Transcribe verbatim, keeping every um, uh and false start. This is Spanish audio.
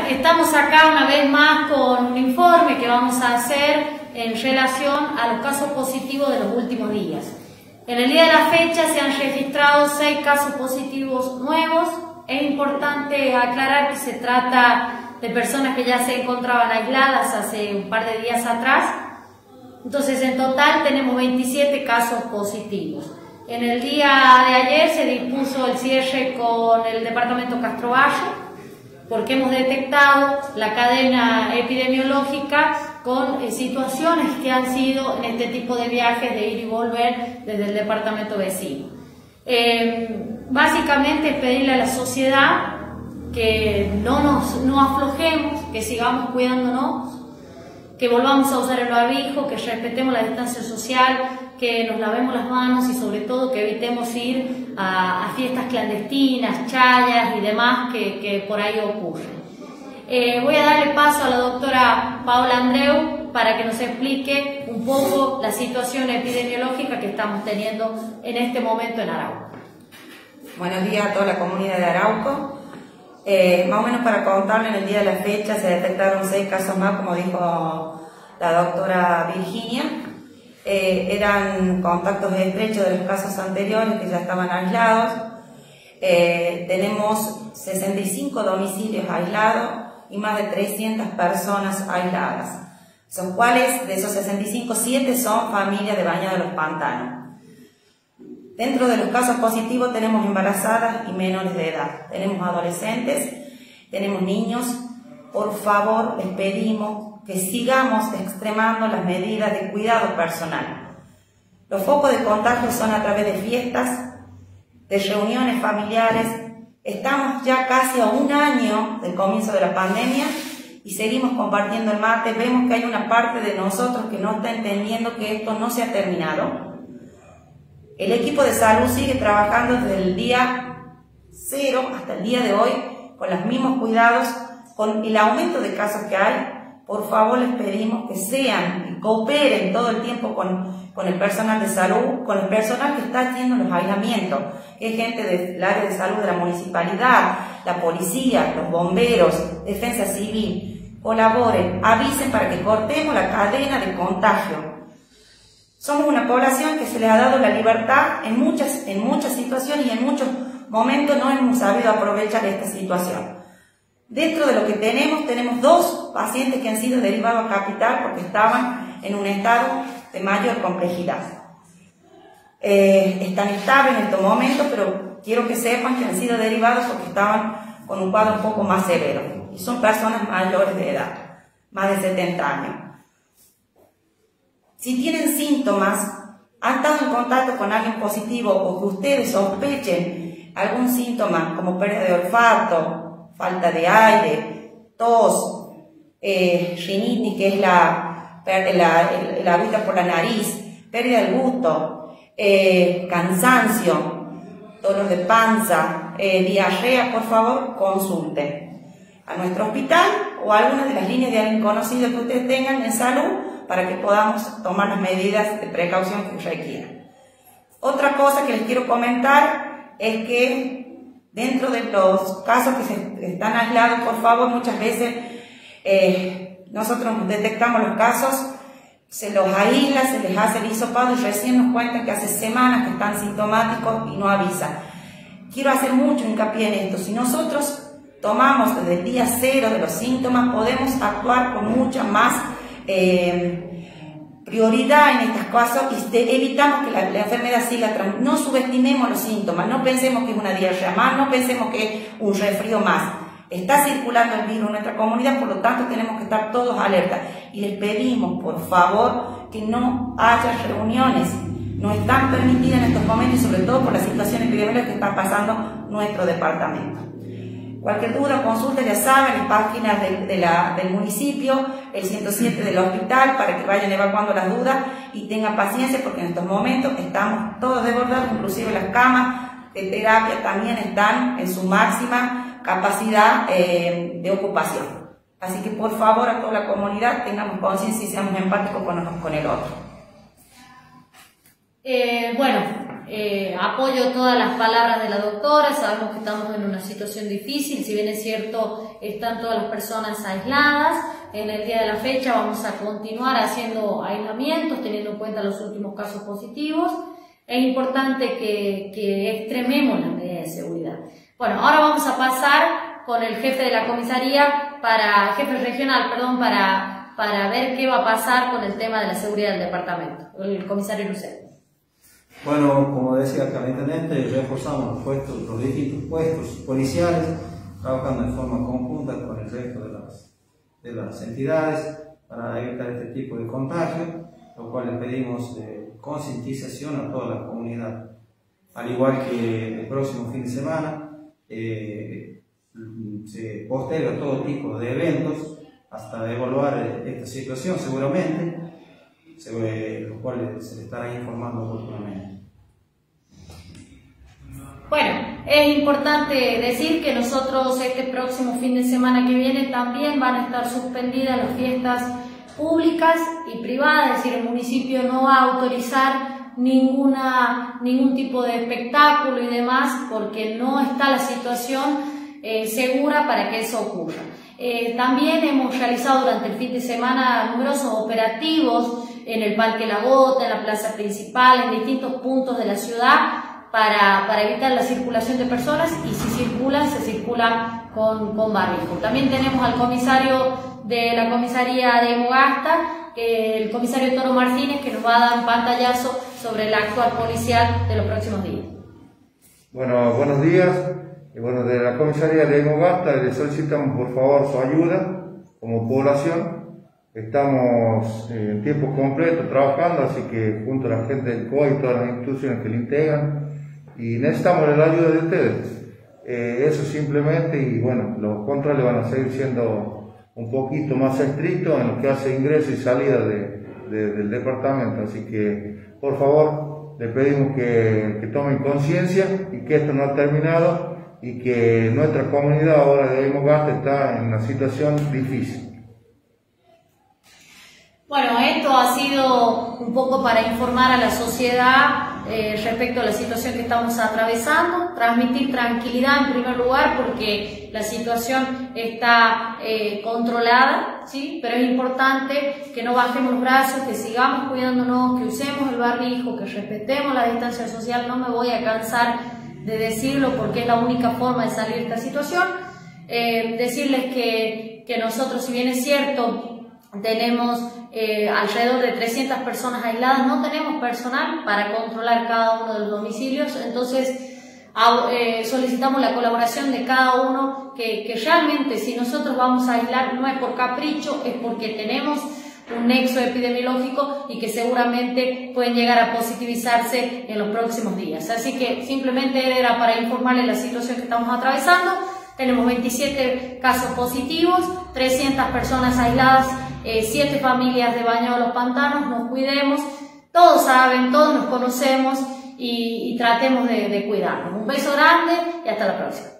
estamos acá una vez más con un informe que vamos a hacer en relación a los casos positivos de los últimos días. En el día de la fecha se han registrado seis casos positivos nuevos. Es importante aclarar que se trata de personas que ya se encontraban aisladas hace un par de días atrás. Entonces, en total tenemos veintisiete casos positivos. En el día de ayer se dispuso el cierre con el departamento Castrovallo, porque hemos detectado la cadena epidemiológica con eh, situaciones que han sido en este tipo de viajes de ir y volver desde el departamento vecino. Eh, básicamente es pedirle a la sociedad que no nos no aflojemos, que sigamos cuidándonos, que volvamos a usar el barbijo, que respetemos la distancia social, que nos lavemos las manos y sobre todo que evitemos ir a, a fiestas clandestinas, chayas y demás que, que por ahí ocurren. Eh, voy a darle paso a la doctora Paola Andreu para que nos explique un poco la situación epidemiológica que estamos teniendo en este momento en Arauco. Buenos días a toda la comunidad de Arauco. Eh, más o menos para contarle, en el día de la fecha se detectaron seis casos más, como dijo la doctora Virginia. Eh, eran contactos estrechos de los casos anteriores que ya estaban aislados. Eh, tenemos sesenta y cinco domicilios aislados y más de trescientas personas aisladas. Son cuales, de esos sesenta y cinco, siete son familias de Bañados de los Pantanos. Dentro de los casos positivos tenemos embarazadas y menores de edad, tenemos adolescentes, tenemos niños. Por favor, les pedimos que sigamos extremando las medidas de cuidado personal. Los focos de contagio son a través de fiestas, de reuniones familiares. Estamos ya casi a un año del comienzo de la pandemia y seguimos compartiendo el mate. Vemos que hay una parte de nosotros que no está entendiendo que esto no se ha terminado. El equipo de salud sigue trabajando desde el día cero hasta el día de hoy con los mismos cuidados, con el aumento de casos que hay. Por favor, les pedimos que sean y cooperen todo el tiempo con, con el personal de salud, con el personal que está haciendo los aislamientos, que es gente del área de salud de la municipalidad, la policía, los bomberos, defensa civil. Colaboren, avisen para que cortemos la cadena de contagio. Somos una población que se les ha dado la libertad en muchas, en muchas situaciones y en muchos momentos no hemos sabido aprovechar esta situación. Dentro de lo que tenemos, tenemos dos pacientes que han sido derivados a Capital porque estaban en un estado de mayor complejidad. Eh, están estables en estos momentos, pero quiero que sepan que han sido derivados porque estaban con un cuadro un poco más severo. Y son personas mayores de edad, más de setenta años. Si tienen síntomas, han estado en contacto con alguien positivo o que ustedes sospechen algún síntoma como pérdida de olfato, falta de aire, tos, eh, rinitis, que es la, la, la vista por la nariz, pérdida del gusto, eh, cansancio, dolor de panza, eh, diarrea, por favor, consulten a nuestro hospital o a alguna de las líneas de alguien conocido que ustedes tengan en salud para que podamos tomar las medidas de precaución que requieran. Otra cosa que les quiero comentar es que dentro de los casos que se están aislados, por favor, muchas veces eh, nosotros detectamos los casos, se los aísla, se les hace el hisopado y recién nos cuentan que hace semanas que están sintomáticos y no avisan. Quiero hacer mucho hincapié en esto. Si nosotros tomamos desde el día cero de los síntomas, podemos actuar con mucha más eh, prioridad en estas cosas y de, evitamos que la, la enfermedad siga atrás. No subestimemos los síntomas, no pensemos que es una diarrea más, no pensemos que es un resfrío más. Está circulando el virus en nuestra comunidad, por lo tanto tenemos que estar todos alerta. Y les pedimos, por favor, que no haya reuniones. No están permitidas en estos momentos y sobre todo por la situación epidemiológica que está pasando nuestro departamento. Cualquier duda, consulta, ya saben, las páginas de, de la, del municipio, el ciento siete del hospital, para que vayan evacuando las dudas y tengan paciencia porque en estos momentos estamos todos desbordados, inclusive las camas de terapia también están en su máxima capacidad eh, de ocupación. Así que por favor a toda la comunidad tengamos conciencia y seamos empáticos con, con el otro. Eh, bueno. eh, apoyo todas las palabras de la doctora, sabemos que estamos en una situación difícil, si bien es cierto, están todas las personas aisladas. En el día de la fecha vamos a continuar haciendo aislamientos, teniendo en cuenta los últimos casos positivos. Es importante que, que extrememos las medidas de seguridad. Bueno, ahora vamos a pasar con el jefe de la comisaría, para, jefe regional, perdón, para, para ver qué va a pasar con el tema de la seguridad del departamento, el comisario Lucero. Bueno, como decía acá el intendente, reforzamos los, puestos, los distintos puestos policiales, trabajando de forma conjunta con el resto de las, de las entidades para evitar este tipo de contagio, lo cual le pedimos eh, concientización a toda la comunidad. Al igual que el próximo fin de semana, eh, se posterga todo tipo de eventos hasta evaluar esta situación seguramente, lo cual se le estará informando oportunamente. Bueno, es importante decir que nosotros este próximo fin de semana que viene también van a estar suspendidas las fiestas públicas y privadas, es decir, el municipio no va a autorizar ninguna, ningún tipo de espectáculo y demás porque no está la situación eh, segura para que eso ocurra. Eh, también hemos realizado durante el fin de semana numerosos operativos en el Parque La Gota, en la plaza principal, en distintos puntos de la ciudad para, para evitar la circulación de personas y si circulan, se circula con, con barbijo. También tenemos al comisario de la comisaría de Emogasta, el comisario Toro Martínez, que nos va a dar un pantallazo sobre el actual policial de los próximos días. Bueno, buenos días. Y bueno, de la comisaría de Emogasta le solicitamos por favor su ayuda como población. Estamos en tiempo completo trabajando, así que junto a la gente del C O I y todas las instituciones que le integran, y necesitamos la ayuda de ustedes. Eh, eso simplemente, y bueno, los controles van a seguir siendo un poquito más estrictos en lo que hace ingreso y salida de, de, del departamento, así que por favor le pedimos que, que tomen conciencia y que esto no ha terminado y que nuestra comunidad ahora de Emogasta está en una situación difícil. Bueno, esto ha sido un poco para informar a la sociedad eh, respecto a la situación que estamos atravesando, transmitir tranquilidad en primer lugar porque la situación está eh, controlada, ¿sí? Pero es importante que no bajemos los brazos, que sigamos cuidándonos, que usemos el barbijo, que respetemos la distancia social. No me voy a cansar de decirlo porque es la única forma de salir de esta situación. Eh, decirles que, que nosotros, si bien es cierto, tenemos eh, alrededor de trescientas personas aisladas, no tenemos personal para controlar cada uno de los domicilios, entonces a, eh, solicitamos la colaboración de cada uno, que, que realmente si nosotros vamos a aislar no es por capricho, es porque tenemos un nexo epidemiológico y que seguramente pueden llegar a positivizarse en los próximos días. Así que simplemente era para informarles la situación que estamos atravesando. Tenemos veintisiete casos positivos, trescientas personas aisladas, eh, siete familias de Bañados Los Pantanos. Nos cuidemos, todos saben, todos nos conocemos y, y tratemos de, de cuidarnos. Un beso grande y hasta la próxima.